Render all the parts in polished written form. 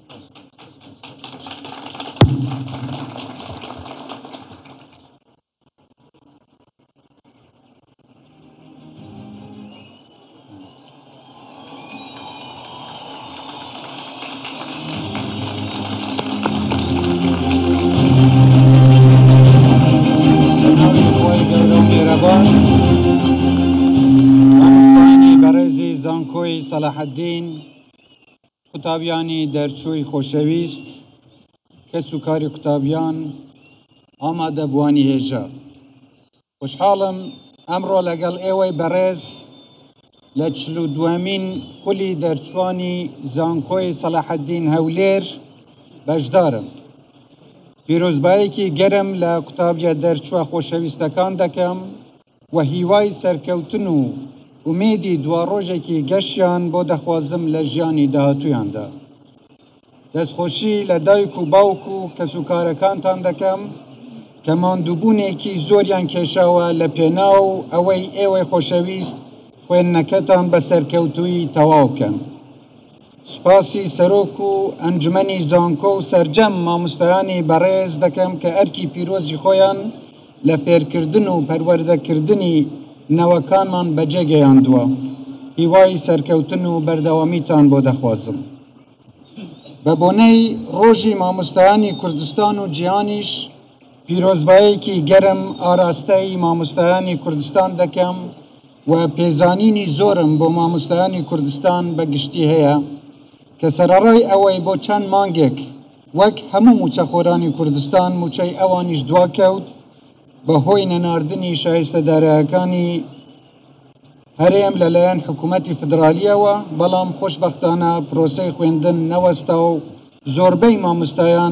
زانکۆی سەلاحەددین قوتابیانی دەرچووی خۆشەویست کە سوکاری قوتابیان ئامادەبوانی هێژە خوشحاڵم ئەمڕۆ لەگەڵ ئێوەی بەڕێز لە 42مین خولی دەرچوانی زانکۆی سەلاحەددین هەولێر بەشدارم. پیرۆزبایەکی گەرم لە قوتابیە دەرچووە خۆشەویستەکان دەکەم و هیوای سەرکەوتن و ئومێدی دواڕۆژێکی گەشتیان بۆ دەخوازم لە ژیانی داهاتوویاندا. دەستخۆشی لە دایک و باوک و کەسوکارەکانتان دەکەم کە ماندووبوونێکی زۆریان کێشاوە لە پێناو ئەوەی ئێوەی خۆشەویست خوێندنەکەتان بە سەرکەوتووی تەواو بکەن. سوپاسی سەرۆک و ئەنجومەنی زانکۆ و سەرجەم مامۆستایانی بەڕێز دەکەم کە ئەرکی پیرۆزی خۆیان لە فێرکردن و پەروەردەکردنی نەوەکانمان بەجێگەیاندووە. هیوای سەرکەوتن و بەردەوامیتان بۆ دەخوازم. بە بۆنەی ڕۆژی مامۆستایانی کوردستان و جیهانیش پیرۆزبایەکی گەرم ئاراستەی مامۆستایانی کوردستان دەکەم و پێزانینی زۆرم بۆ مامۆستایانی کوردستان بەگشتی هەیە کە سەرەڕای ئەوەی بۆ چەند مانگێک وەک هەموو موچەخۆرانی کوردستان موچەی ئەوانیش دواکەوت بەهۆی نەناردنی شایستەدارایەکانی هەرێم لەلایەن حکوومەتی فدرالیەوە، بەڵام خۆشبەختانە پرۆسەی خوێندن نەوەستا و زۆربەی مامۆستایان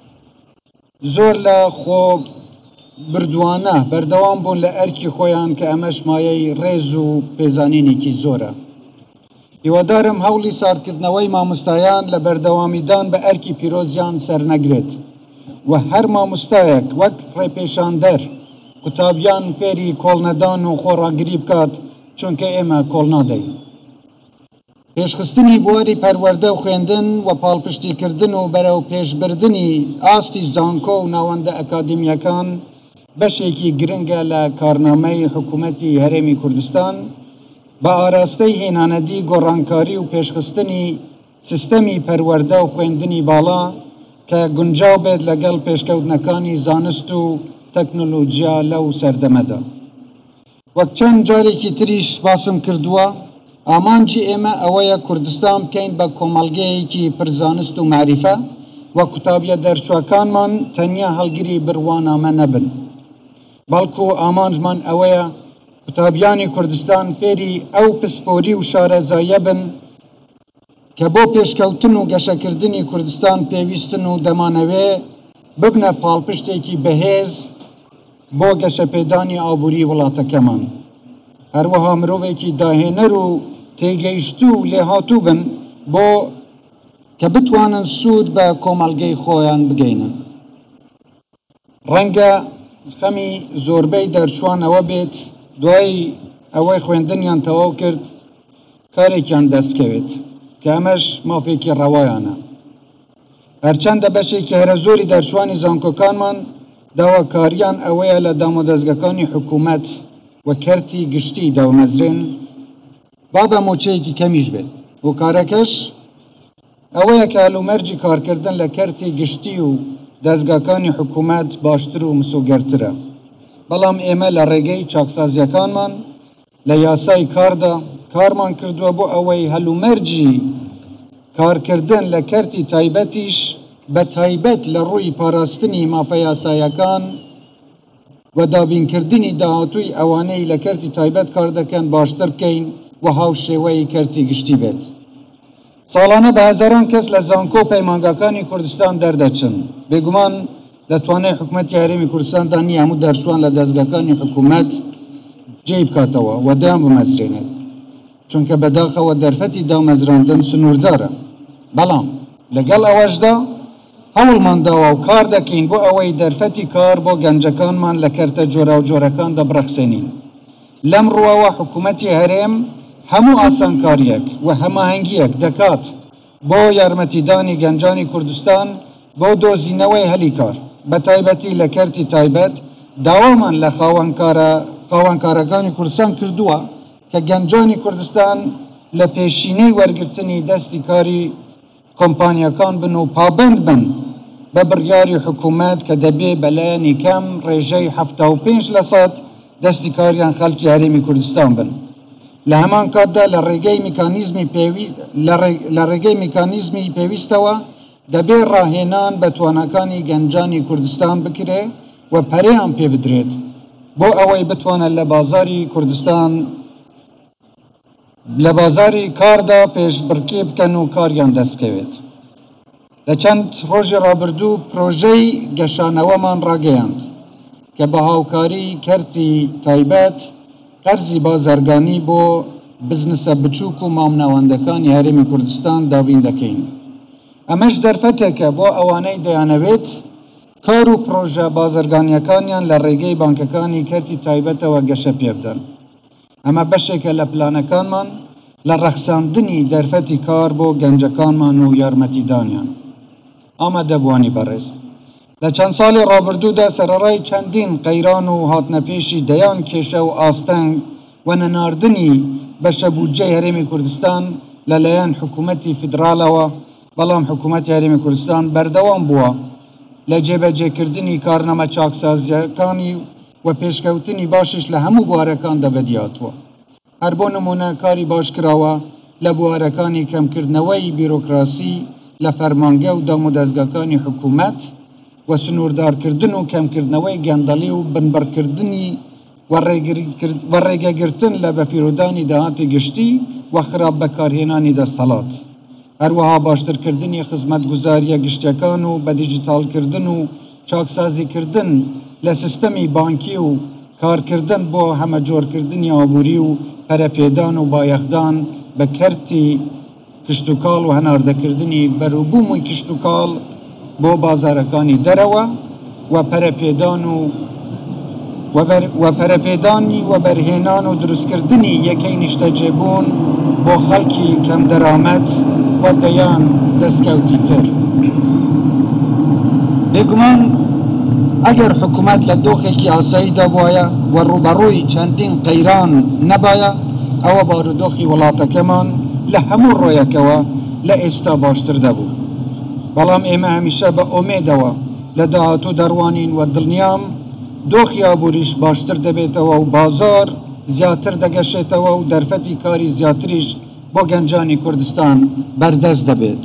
زۆر لە خۆ بردووانە بەردەوام بوون لە ئەرکی خۆیان کە ئەمەش مایەی ڕێز و پێزانینێکی زۆرە. هیوادارم هەوڵی ساردکردنەوەی مامۆستایان لە بەردەوامیدان بە ئەرکی پیرۆزیان سەرنەگرێت و هەر مامۆستایەک وەک ڕێپێشاندەر قوتابیان فێری کۆڵنەدان و خۆڕاگری بکات چونکە ئێمە کۆڵ نادەین. پێشخستنی بواری پەروەردە و خوێندن و پاڵپشتیکردن و بەرەو پێشبردنی ئاستی زانکۆ و ناوەندە ئەکادمیەکان بەشێکی گرنگە لە کارنامەی حکوومەتی هەرێمی کوردستان بە ئاراستەی هێنانەدی گۆڕانکاری و پێشخستنی سیستەمی پەروەردە و خوێندنی باڵا کە گونجاو بێت لەگەڵ پێشکەوتنەکانی زانست و تەکنۆلۆجیا لەو سەردەمەدا. وەک چەند جارێکی تریش باسم کردووە، ئامانجی ئێمە ئەوەیە کوردستان بکەین بە کۆمەڵگەیەکی پرزانست و معریفە و قوتابیە دەرچووەکانمان تەنیا هەڵگیری بڕوانامە نەبن، بەڵکو ئامانجمان ئەوەیە قوتابیانی کوردستان فێری ئەو پسپۆری و شارەزایە بن کە بۆ پێشکەوتن و گەشەکردنی کوردستان پێویستن و دەمانەوێ ببنە پاڵپشتێکی بەهێز بۆ گەشەپێدانی ئابووری وڵاتەکەمان. هەروەها مرۆڤێکی داهێنەر و تێگەیشتوو و لێهاتوو بن بۆ کە بتوانن سوود بە کۆمەڵگەی خۆیان بگەینن. ڕەنگە خەمی زۆربەی دەرچوانەوە بێت دوای ئەوەی خوێندنیان تەواو کرد کارێکیان دەست بکەوێت کە ئەمەش مافێکی ڕەوایانە. هەرچەندە بەشێکی هەرە زۆری دەرچوانی زانکۆکانمان داواکاریان ئەوەیە لە دامۆدەستگەکانی حکوومەت و کەرتی گشتی داومەزرێن با بە مۆچەیەکی کەمیش بێت و کارەکەش ئەوەیە کە هەلومەرجی کارکردن لە کەرتی گشتی و دەستگاکانی حکوومەت باشتر و مسوگەرترە. بەڵام ئێمە لە ڕێگەی چاکسازیەکانمان لە یاسای کاردا کارمان کردووە بۆ ئەوەی هەلومەرجی کارکردن لە کەرتی تایبەتیش بە تایبەت لە ڕووی پاراستنی مافە یاسایەکان و دابینکردنی داهاتووی ئەوانەی لە کەرتی تایبەت کار دەکەن باشتر بکەین و هاوشێوەی کەرتی گشتی بێت. ساڵانە بە هەزاران کەس لە زانکۆ پەیمانگاکانی کوردستان دەردەچن. بێگومان دەتوانێت حکوومەتی هەرێمی کوردستان دانی هەموو دەرچوان لە دەستگاکانی حکوومەت جێی بکاتەوە و دام بمەزرێنێت، چونکە بەداخەوە دەرفەتی دامەزراندن سنووردارە. بەڵام لەگەڵ ئەوەشدا هەوڵمان داوە و کار دەکەین بۆ ئەوەی دەرفەتی کار بۆ گەنجەکانمان لە کەرتە جۆرا و جۆرەکان دەبڕەخسێنین. لەم ڕواوە حکوومەتی هەرێم هەموو ئاسانکاریەک و هەماهەنگیەک دەکات بۆ یارمەتیدانی گەنجانی کوردستان بۆ دۆزینەوەی هەلی کار بە تایبەتی لە کەرتی تایبەت داوامان لە خاوەنکارەکانی کوردستان کردووە کە گەنجانی کوردستان لە پێشینەی وەرگرتنی دەستی کاری کۆمپانیەکان بن و پابند بن بە بڕیاری حکوومەت کە دەبێ بەلایەنی کەم ڕێژەی 75% دەستی کاریان خەڵکی هەرێمی کوردستان بن. لە هەمان کاتدا لە ڕێگەی میکانیزمی پێویستەوە دەبێ ڕاهێنان بە توانەکانی گەنجانی کوردستان بکرێ و پەرەیان پێ بدرێت بۆ ئەوەی بتوانە لە بازاری کوردستان لە بازاری کاردا پێشبڕکێ بکەن و کاریان دەست بکەوێت. لە چەند ڕۆژی ڕابردوو پرۆژەی گەشانەوەمان ڕاگەیاند کە بە هاوکاری کەرتی تایبەت قەرزی بازرگانی بۆ بزنسە بچووک و مامناوەندەکانی هەرێمی کوردستان دابین دەکەین. ئەمەش دەرفەتێکە بۆ ئەوانەی دەیانەوێت کار و پرۆژە بازرگانیەکانیان لە ڕێگەی بانکەکانی کەرتی تایبەتەوە گەشە پێ بدەن. ئەمە بەشێکە لە پلانەکانمان لە ڕەخساندنی دەرفەتی کار بۆ گەنجەکانمان و یارمەتیدانیان. ئامادەبوانی بەڕێز لە چەند ساڵی ڕابردوودا سەرەڕای چەندین قەیران و هاتنەپێشی دەیان کێشە و ئاستەنگ و نەناردنی بەشە بودجەی هەرێمی کوردستان لەلایەن حکوومەتی فیدراڵەوە، بەڵام حکوومەتی هەرێمی کوردستان بەردەوام بووە لە جێبەجێکردنی کارنامە چاکسازیەکانی و پێشکەوتنی باشش لە هەموو بوارەکان دەبەدیاتوە. هەر بۆ نمونە کاری باش کراوە لە بوارەکانی کەمکردنەوەی بیرۆکراسی لە فەرمانگە و دامودەستگاکانی حکوومەت و سنووردارکردن و کەمکردنەوەی گەندەڵی و بنبەرکردنی و ڕێگەگرتن لە بەفیرودانی داهاتی گشتی و خراپ بەکارهێنانی دەستهەڵات. هەروەها باشترکردنی خزمەتگوزاریە گشتیەکان و بە دیجیتالکردن و چاکسازیکردن لە سیستەمی بانکی و کارکردن بۆ هەمەجۆرکردنی ئابووری و پەرەپێدان و بایەخدان بە کەرتی کشتتوکاڵ و هەناردەکردنی بەروبوومووی کشتتوکاڵ بۆ بازارەکانی دەرەوە و پەرەپێدانی و بەرهێنان و دروستکردنی یەکەی نیشتەجێبوون بۆ خەڵکی کەم دەرامەت و دەیان دەستکەوتی تر. بێگومان ئەگەر حکوومەت لە دۆخێکی ئاساییدا بووایە و ڕوبەڕووی چەندین قەیران نەبایە، ئەوە بارودۆخی وڵاتەکەمان لە هەموو ڕۆیەکەوە لە ئێستا باشتر دەبوو. بەڵام ئێمە هەمیشە بە ئۆمێدەوە لە داهاتوو دەڕوانین و دڵنیام دۆخی ئابووریش باشتر دەبێتەوە و بازار زیاتر دەگەشێتەوە و دەرفەتی کاری زیاتریش بۆ گەنجانی کوردستان بەردەست دەبێت.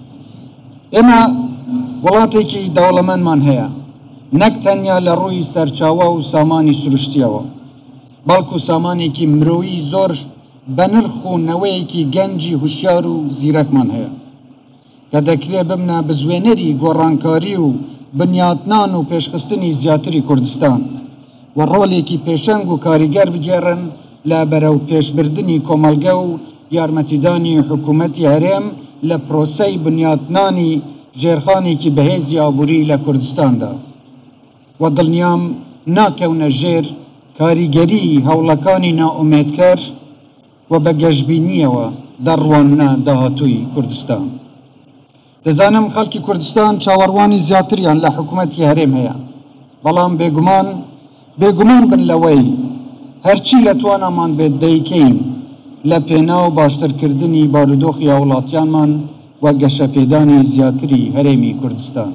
ئێمە وڵاتێکی دەوڵەمەندمان هەیە، نەک تەنیا لە ڕووی سەرچاوە و سامانی سروشتیەوە، بەڵکو سامانێکی مرۆیی زۆر بە نرخ و نەوەیەکی گەنجی هوشیار و زیرەکمان هەیە کە دەکرێت بمنە بزوێنەری گۆڕانکاری و بنیاتنان و پێشخستنی زیاتری کوردستان و ڕۆڵێکی پێشەنگ و کاریگەر بگێڕن لە بەرەو پێشبردننی کۆمەلگە و یارمەتیدانی حکوومەتی هەرێم لە پرۆسەی بنیاتنانی ژێرخانێکی بەهێزی ئابووری لە کوردستاندا و دڵنیام ناکەونە ژێر کاریگەری هەوڵەکانی ناومێدکەر و بە گەشببینیەوە دەڕوانە داهاتووی کوردستان. دەزانم خەڵکی کوردستان چاوەڕوانی زیاتریان لە حکوومەتی هەرێم هەیە، بەڵام بێگومان بن لەوەی هەرچی لە توانامان بێت دەیکەین لە پێناو باشترکردنی بارودۆخی وڵاتیانمان و گەشەپێدانی زیاتری هەرێمی کوردستان.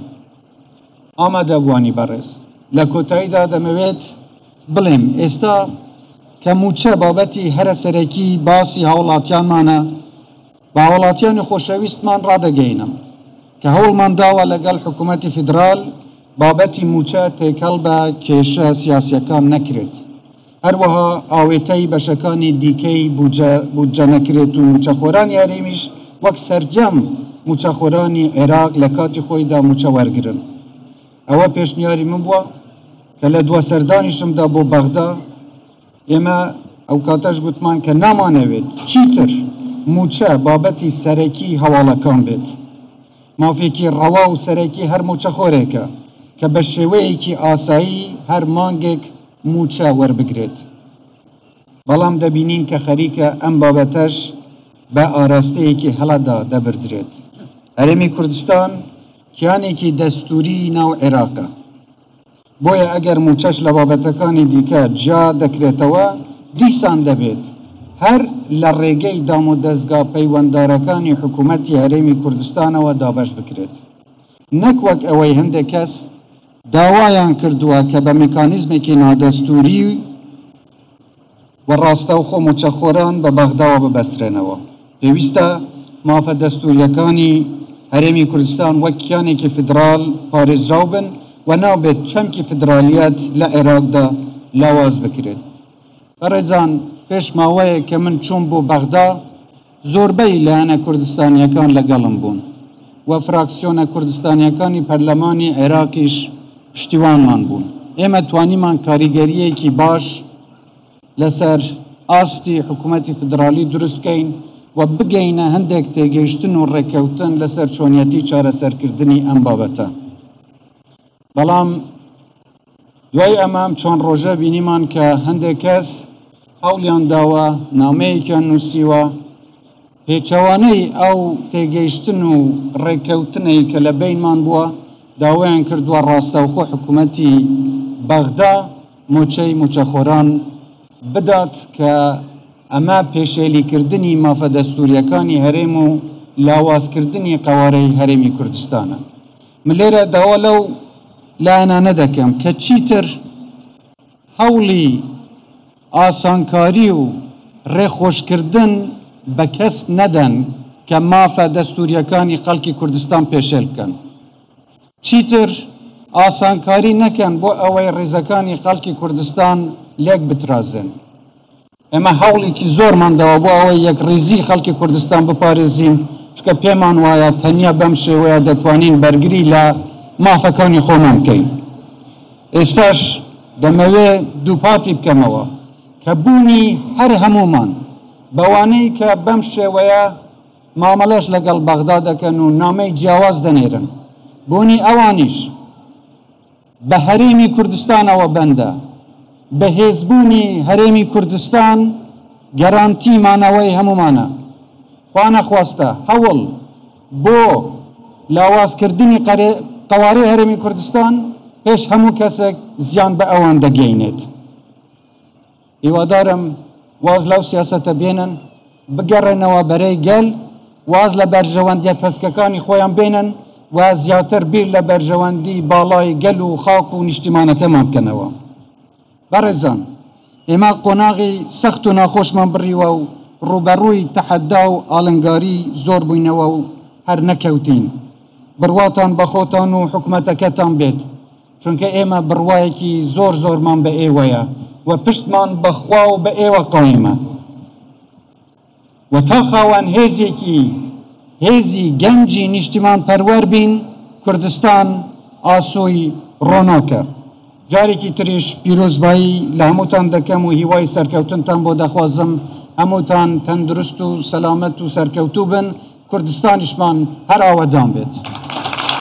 ئامادەبوانی بەڕێز لە کۆتاییدا دەمەوێت بڵێم ئێستا کە موچە بابەتی هەرە سەرەکی باسی هاوڵاتیانمانە، با هاوڵاتیانی خۆشەویستمان ڕادەگەینم کە هەوڵمان داوە لەگەڵ حکوومەتی فیدرال بابەتی موچە تێکەڵ بە کێشە سیاسیەکان نەکرێت، هەروەها ئاوێتەی بەشەکانی دیکەی بودجە نەکرێت و موچەخۆرانی هەرێمیش وەک سەرجەم موچەخۆرانی عێراق لە کاتی خۆیدا موچە وەرگرن. ئەوە پێشنیاری من بووە کە لە دووە سەردانیشمدا بۆ بەغدا ئێمە ئەو کاتەش گوتمان کە نامانەوێت چیتر موچە بابەتی سەرەکی هەواڵەکان بێت، مافێکی ڕەوا و سەرەکی هەر موچەخۆرێکە کە بە شێوەیەکی ئاسایی هەر مانگێک موچە وەربگرێت. بەڵام دەبینین کە خەریکە ئەم بابەتەش بە ئاراستەیەکی هەڵەدا دەبردرێت. هەرێمی کوردستان کیانێکی دەستوری ناو عێراقە بۆیە ئەگەر موچەش لە بابەتەکانی دیکە جیا دەکرێتەوە دیسان دەبێت هەر لە ڕێگەی دام و دەستگا پەیوەنددارەکانی حکوومەتی هەرێمی کوردستانەوە دابەش بکرێت نەک وەک ئەوەی هەندێک کەس داوایان کردووە کە بە میکانیزمێکی نادەستوری و ڕاستەوخۆ موچەخۆران بە بەغداوە ببەسترێنەوە پێویستە مافە دەستوریەکانی هەرێمی کوردستان وەک کیانێکی فدرال پارێزراو بن و نابێت چەمکی فدرالیەت لە عێراقدا لاواز بکرێت بەڕێزان پێش ماوەیە کە من چوون بۆ بەغدا زۆربەی لایەنە کوردستانیەکان لەگەڵم بوون و فراکسیۆنە کوردستانیەکانی پەرلەمانی عێراقیش پشتیوانمان بوون ئێمە توانیمان کاریگەریەکی باش لەسەر ئاستی حکوومەتی فدرالی دروست بکەین و بگەینە هەندێک تێگەیشتن و ڕێکەوتن لەسەر چۆنیەتی چارەسەرکردنی ئەم بابەتە بەڵام دوای ئەمام چۆن ڕۆژە بینیمان کە هەندێک کەس هەوڵیان داوە نامەیەکیان نووسیوە پێچەوانەی ئەو تێگەیشتن و ڕێکەوتنەی کە لە بینمان بووە داوایان کردووە ڕاستەوخۆ حکوومەتی بەغدا موچەی موچەخۆران بدات کە ئەمە پێشێلیکردنی مافە دەستوریەکانی هەرێم و لاوازکردنی قەوارەی هەرێمی کوردستانە من لێرە داوا لەو لایەنانە دەکەم کە چیتر هەوڵی ئاسانکاری و ڕێخۆشکردن بە کەس نەدەن کە مافە دەستوریەکانی خەڵکی کوردستان پێشێل بکەن چیتر ئاسانکاری نەکەن بۆ ئەوەی ڕێزەکانی خەڵکی کوردستان لێک بترازن ئێمە هەوڵێکی زۆرمان داوە بۆ ئەوەی یەکڕێزی خەڵکی کوردستان بپارێزین چکە پێمان وایە تەنیا بەم شێوەیە دەتوانین بەرگری لە مافەکانی خۆمان بکەین ئێستاش دەمەوێ دووپاتی بکەمەوە کە بوونی هەر هەمومان بەوانەی کە بەم شێوەیە مامەلەش لەگەڵ بەغدا دەکەن و نامەی جیاواز دەنێرن بوونی ئەوانیش بە هەرێمی کوردستانەوە بەندە بەهێزبوونی هەرێمی کوردستان گەرانتیمانەوەی هەمومانە خوا نەخواستە هەوڵ بۆ لاوازکردنی قەوارەی هەرێمی کوردستان پێش هەموو کەسێک زیان بە ئەوان دەگەینێت هیوادارم واز لەو سیاسەتە بێنن بگەڕێنەوە بەرەی گەل واز لە بەرژەوەندیە تەسکەکانی خۆیان بێنن و زیاتر بیر لە بەرژەوەندی باڵای گەل و خاک و نیشتیمانەکەمان بکەنەوە بەڕێزان ئێمە قۆناغی سەخت و ناخۆشمان بڕیوە و ڕوبەڕووی تەحەدا و ئاڵنگاری زۆر بووینەوە و هەر نەکەوتین بڕواتان بە خۆتان و حکومەتەکەتان بێت چونکە ئێمە بڕوایەکی زۆر زۆرمان بە ئێوەیە و پشتمان بەخوا و بە ئێوە قایمە و تا خاوەن هێزی گەنجی نیشتیمان پەروەر بین کوردستان ئاسۆی ڕۆناکە جارێکی تریش پیرۆزبایی لە هەمووتان دەکەم و هیوای سەرکەوتنتان بۆ دەخوازم هەمووتان تەندروست و سەلامەت و سەرکەوتوو بن کوردستانیشمان هەر ئاوەدان بێت